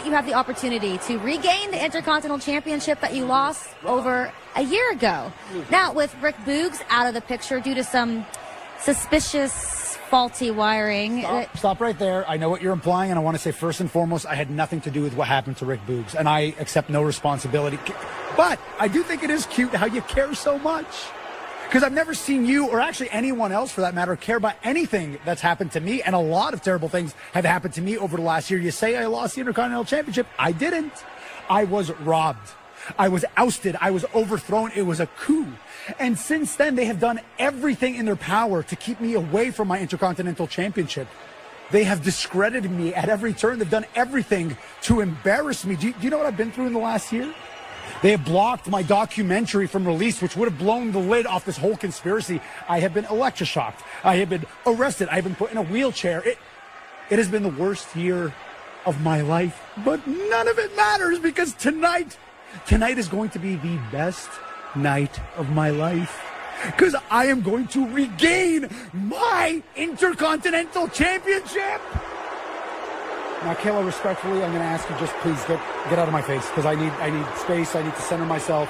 tonight you have the opportunity to regain the Intercontinental Championship that you lost over a year ago. Now, with Rick Boogs out of the picture due to some suspicious faulty wiring. Stop right there. I know what you're implying, and I want to say first and foremost, I had nothing to do with what happened to Rick Boogs, and I accept no responsibility. But I do think it is cute how you care so much. Because I've never seen you, or actually anyone else for that matter, care about anything that's happened to me. And a lot of terrible things have happened to me over the last year. You say I lost the Intercontinental Championship. I didn't. I was robbed. I was ousted. I was overthrown. It was a coup. And since then, they have done everything in their power to keep me away from my Intercontinental Championship. They have discredited me at every turn. They've done everything to embarrass me. Do you know what I've been through in the last year? They have blocked my documentary from release, which would have blown the lid off this whole conspiracy. I have been electroshocked. I have been arrested. I have been put in a wheelchair. It has been the worst year of my life, but none of it matters because tonight is going to be the best night of my life because I am going to regain my Intercontinental Championship. Now, Kayla, respectfully, I'm going to ask you just please get out of my face because I need space. I need to center myself.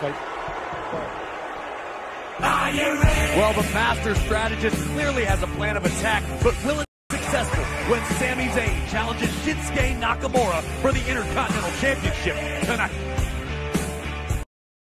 Well, the master strategist clearly has a plan of attack, but will it be successful when Sami Zayn challenges Shinsuke Nakamura for the Intercontinental Championship tonight?